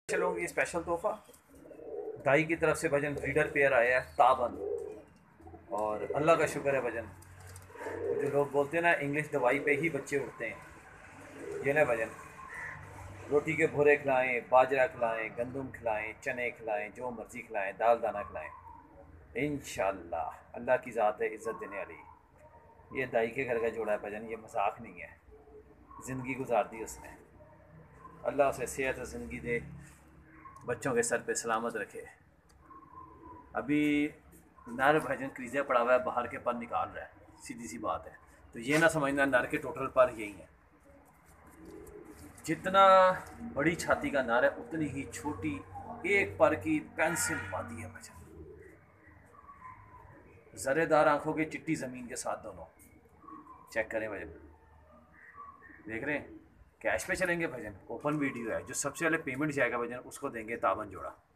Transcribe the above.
चलो ये स्पेशल तोहफा दाई की तरफ से भजन रीडर पेयर आया है ताबन। और अल्लाह का शुक्र है भजन। जो लोग बोलते हैं ना इंग्लिश दवाई पे ही बच्चे उठते हैं, ये ना भजन। रोटी के भोरे खिलाएं, बाजरा खिलाएं, गंदम खिलाएं, चने खिलाएं, जो मर्जी खिलाएं, दाल दाना खिलाएं। इंशाल्लाह अल्लाह की ज़ात है इज़्ज़त देने वाली। ये दाई के घर का जोड़ा है भजन, ये मजाक नहीं है। ज़िंदगी गुजार दी उसने। अल्लाह उसे सेहत और ज़िंदगी दे, बच्चों के सर पे सलामत रखे। अभी नर भजन क्रीजे पड़ा हुआ है, बाहर के पर निकाल रहा है, सीधी सी बात है। तो ये ना समझना नर के टोटल पर यही है। जितना बड़ी छाती का नर है उतनी ही छोटी एक पर की पेंसिल पाती है भजन। जरेदार आंखों की चिट्टी ज़मीन के साथ दोनों। चेक करें भजन, देख रहे हैं। कैश पे चलेंगे भजन, ओपन वीडियो है। जो सबसे पहले पेमेंट जाएगा भजन उसको देंगे ताबन जोड़ा।